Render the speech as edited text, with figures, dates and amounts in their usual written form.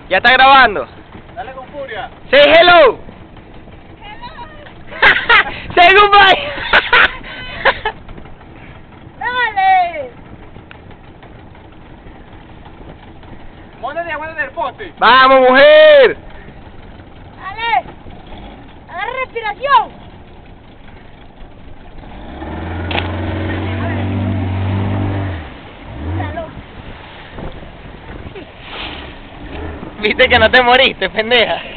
Ya está grabando. Dale con furia. Say hello. Say goodbye. ¡Dale! Móntate, aguántate el poste. Vamos, mujer. ¡Dale! ¡Agarra respiración! Viste que no te moriste, pendeja.